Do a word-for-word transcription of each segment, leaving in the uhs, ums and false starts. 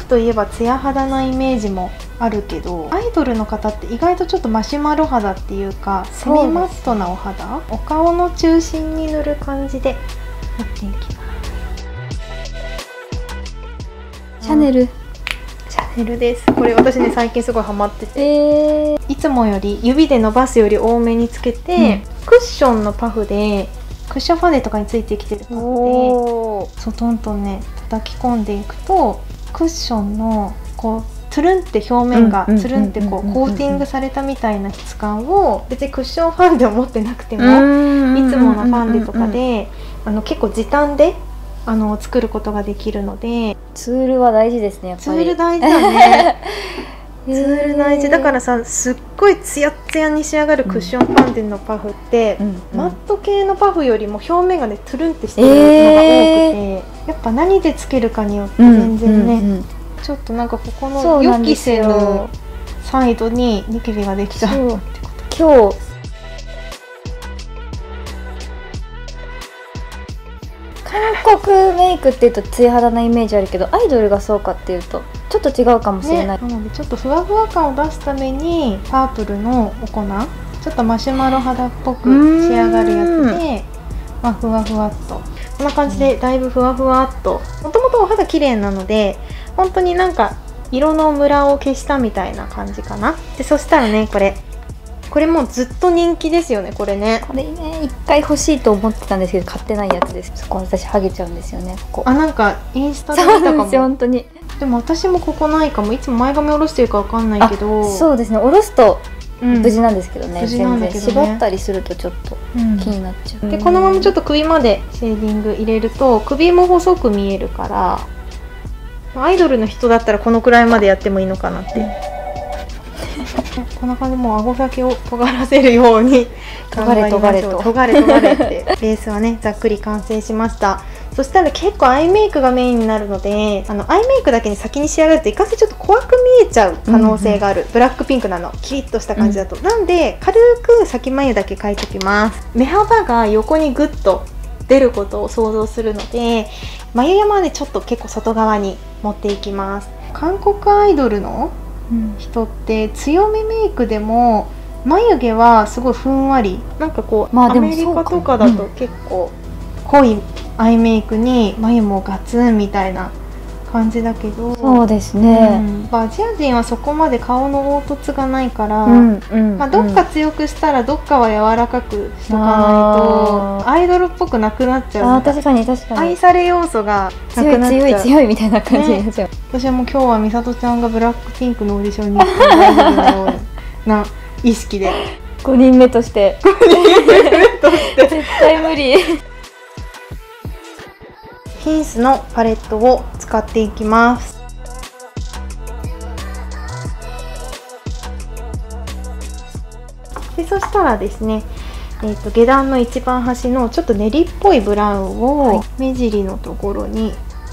といえばツヤ肌なイメージもあるけど、アイドルの方って意外とちょっとマシュマロ肌っていうかセミマットなお肌、お顔の中心に塗る感じで塗っていきます。 シャネル、 シャネルです。これ私ね最近すごいハマってて、 えー、 いつもより指で伸ばすより多めにつけて、うん、クッションのパフでクッションファンデとかについてきてるパフでそうトントンね叩き込んでいくと、クッションのこうつるんって表面がつるんってこうコーティングされたみたいな質感を、別にクッションファンデを持ってなくてもいつものファンデとかであの結構時短であの作ることができるので、 ツールは大事ですね。やっぱりツール大事だねツール大事だからさ、すっごいツヤツヤに仕上がるクッションファンデのパフって、うんうん、マット系のパフよりも表面がねトゥルンってしてるのが多くて、えー、やっぱ何でつけるかによって全然ね、うんうんうん、ちょっとなんかここの予期せぬサイドにニキビができちゃうってこと。 今日韓国メイクっていうとツヤ肌なイメージあるけど、アイドルがそうかっていうとちょっと違うかもしれない、 ね、なのでちょっとふわふわ感を出すためにパープルのお粉、ちょっとマシュマロ肌っぽく仕上がるやつで、まあ、ふわふわっとこんな感じでだいぶふわふわっと、もともとお肌綺麗なので本当になんか色のムラを消したみたいな感じかな。でそしたらねこれこれもうずっと人気ですよね。これねこれね一回欲しいと思ってたんですけど買ってないやつです。そこ私ハゲちゃうんですよね。ここあ、なんかインスタで見たかも。 そうなんですよ本当に。 でも私もここないかも。いつも前髪下ろしてるかわかんないけど。 そうですね、下ろすと無事なんですけどね、 うん、 全然縛ったりするとちょっと気になっちゃう、 うん、でこのままちょっと首までシェーディング入れると首も細く見えるから、アイドルの人だったらこのくらいまでやってもいいのかなって、うん、こんな感じでもう顎先を尖らせるように尖れ尖れと尖れ尖れってベースはねざっくり完成しました。そしたら結構アイメイクがメインになるので、あのアイメイクだけに先に仕上がるといかんせんちょっと怖く見えちゃう可能性がある、うんうん、ブラックピンクなのキリッとした感じだと、うん、なんで軽く先眉だけ描いておきます。目幅が横にグッと出ることを想像するので、眉山はねちょっと結構外側に持っていきます。韓国アイドルの人って強めメイクでも眉毛はすごいふんわり、なんかこう、まあ、アメリカとかだと結構濃いアイメイクに眉もガツンみたいな感じだけど、 そうですね、 うん、アジア人はそこまで顔の凹凸がないから、うんうんまあ、どっか強くしたらどっかは柔らかくしとかないとアイドルっぽくなくなっちゃう。 あ、確かに確かに愛され要素がなくなっちゃう。 強い強い強いみたいな感じになっちゃう、ね、 私はもう今日はみさとちゃんがブラックピンクのオーディションに行って大丈夫なような意識でごにんめとしてごにんめとして絶対無理ヒンスのパレットを使っていきます。でそしたらですね、えー、と下段の一番端のちょっと練りっぽいブラウンを目尻のところに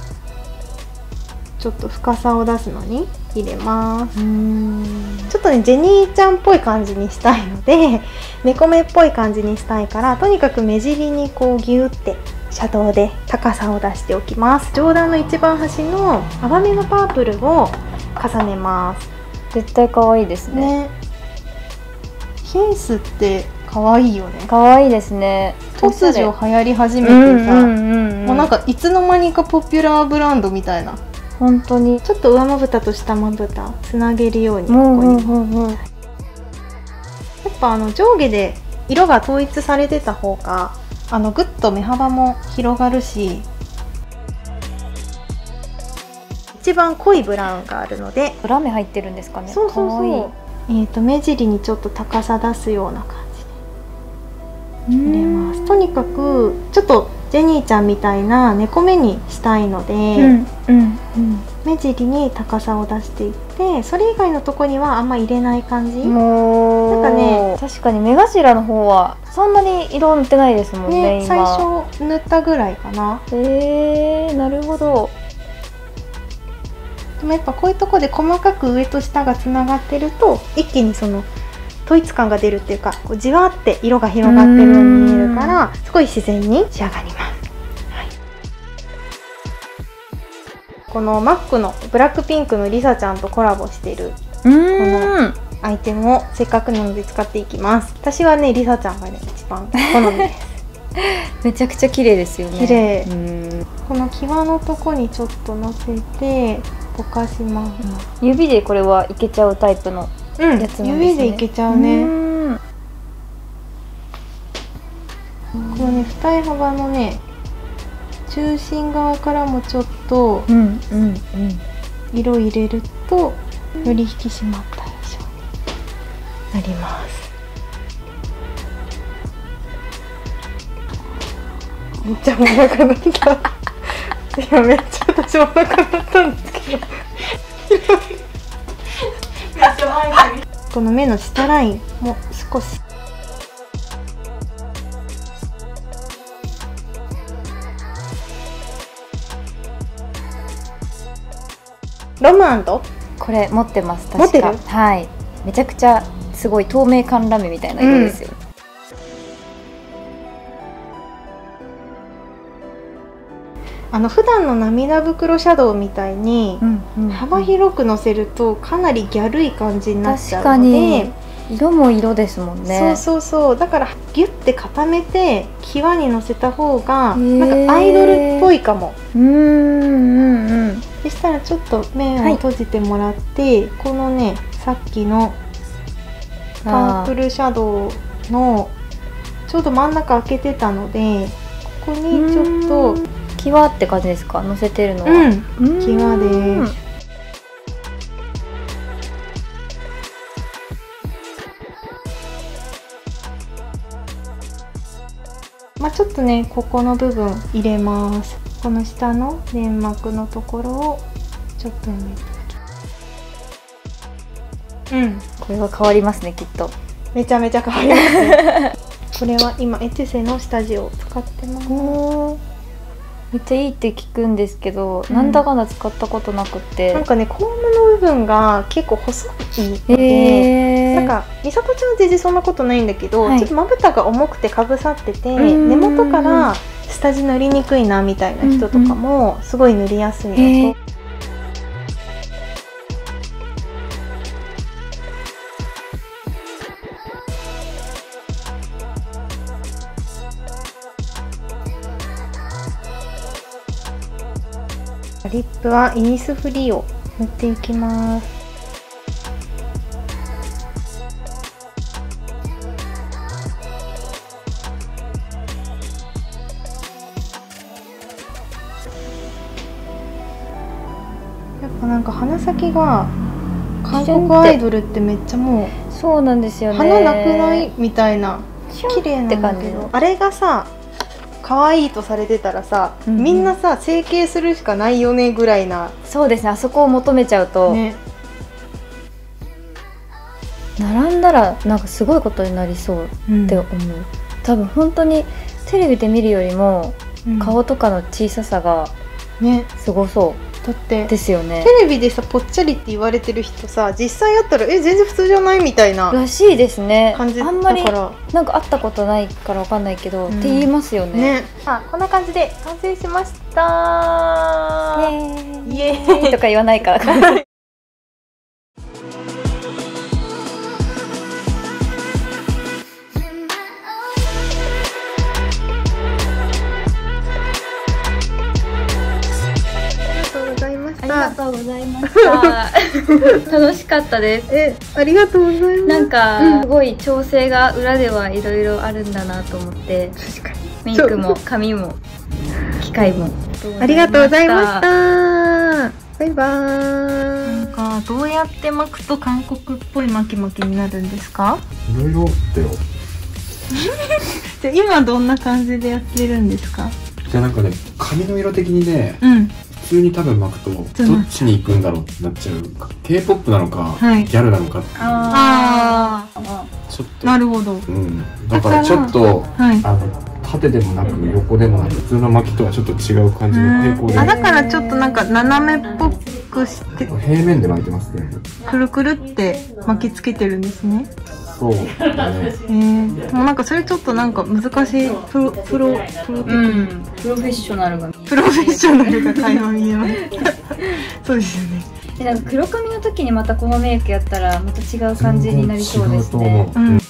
ちょっと深さを出すのに入れます。うーんちょっとねジェニーちゃんっぽい感じにしたいので猫目っぽい感じにしたいから、とにかく目尻にこうギューってシャドウで高さを出しておきます。上段の一番端の淡めのパープルを重ねます。 絶対可愛いですね。 ね、ヒンスって可愛いよね。 可愛いですね。 突如流行り始めてさ、もうなんかいつの間にかポピュラーブランドみたいな。 本当にちょっと上まぶたと下まぶたつなげるようにここに、やっぱあの上下で色が統一されてた方があのぐっと目幅も広がるし、一番濃いブラウンがあるので裏目入ってるんですかね。 そうそうそう、えーと目尻にちょっと高さ出すような感じで入れます。とにかくちょっとジェニーちゃんみたいな猫目にしたいので、うんうんうん、目尻に高さを出していって、それ以外のとこにはあんま入れない感じ。 もうなんかね、確かに目頭の方はそんなに色塗ってないですもんね、 ね、最初塗ったぐらいかな。 へえー、なるほど。 でもやっぱこういうとこで細かく上と下がつながってると一気にその統一感が出るっていうか、こうじわって色が広がってるように見えるからすごい自然に仕上がります。はい、 このマックのブラックピンクのリサちゃんとコラボしているうーんアイテムをせっかくなので使っていきます。私はねリサちゃんがね一番好みです。 めちゃくちゃ綺麗ですよね。 綺麗。 うん、 この際のとこにちょっとのせてぼかします。 うん、指でこれはいけちゃうタイプのうん、 やつなんですね。 指でいけちゃうね。 うん、 このね二重幅のね中心側からもちょっとうんうんうん色入れるとより引き締まった印象になります。めっちゃお腹鳴った。今めっちゃ私お腹鳴ったんですけどこの目の下ラインも少しロムアンドこれ持ってます。確か持ってる。 はい、めちゃくちゃすごい透明感ラメみたいな色ですよ、うん、 あの普段の涙袋シャドウみたいに幅広くのせるとかなりギャルい感じになっちゃうので、 色も色ですもんね。 そうそうそう、だからギュッて固めて際にのせた方がなんかアイドルっぽいかも。 うんうんうん。 そしたらちょっと目を閉じてもらって、はい、このねさっきのパープルシャドウのちょうど真ん中開けてたのでここにちょっと際って感じですか、のせてるのは。 うん、際です。まあちょっとねここの部分入れます。この下の粘膜のところをちょっと埋めて、うん、 これは変わりますねきっと。 めちゃめちゃ変わりますねこれは今エトゥセの下地を使ってます。 めっちゃいいって聞くんですけど、うん、なんだかんだ使ったことなくて、 なんかねコームの部分が結構細いので、なんかみさとちゃんは全然そんなことないんだけど、はい、ちょっとまぶたが重くてかぶさってて根元から下地塗りにくいなみたいな人とかもすごい塗りやすいのと。リップはイニスフリーを塗っていきます。やっぱなんか鼻先が韓国アイドルってめっちゃもうそうなんですよね。 鼻なくないみたいな綺麗なんだけど、あれがさ可愛いとされてたらさ、うんうん、みんなさ整形するしかないよねぐらいな。 そうですね、あそこを求めちゃうと、ね、並んだらなんかすごいことになりそうって思う、うん、多分本当にテレビで見るよりも、うん、顔とかの小ささがすごそう、だってですよね。 テレビでさぽっちゃりって言われてる人さ実際やったらえ全然普通じゃないみたいならしいですね。 感じだから、 あんまりなんか会ったことないからわかんないけど、うん、って言いますよね。 ね、あ、こんな感じで完成しました。 イエーイとか言わないからありがとうございました楽しかったです。 え、ありがとうございます。 なんか、うん、すごい調整が裏ではいろいろあるんだなと思って、 確かにメイクも髪も機械もありがとうございました。バイバーイ。なんかどうやって巻くと韓国っぽい巻き巻きになるんですか？ いろいろだよじゃ今どんな感じでやってるんですか？ じゃあなんかね、髪の色的にね、 うん、 普通に多分巻くとどっちに行くんだろうってなっちゃうか、 ケーポップ なのか、はい、ギャルなのかっていう。 ああ、 ちょっとなるほど、 うん、だからちょっと、はい、あの縦でもなく横でもなく普通の巻きとはちょっと違う感じの平行で、 あ、だからちょっとなんか斜めっぽくして平面で巻いてますね。 くるくるって巻きつけてるんですね。 そうだね。 えー、でもなんかそれちょっとなんか難しいプロプロプロテク、うん、 プロフェッショナルがプロフェッショナルが垣間見えます。そうですよね。 でなんか黒髪の時にまたこのメイクやったらまた違う感じになりそうですね。 うん。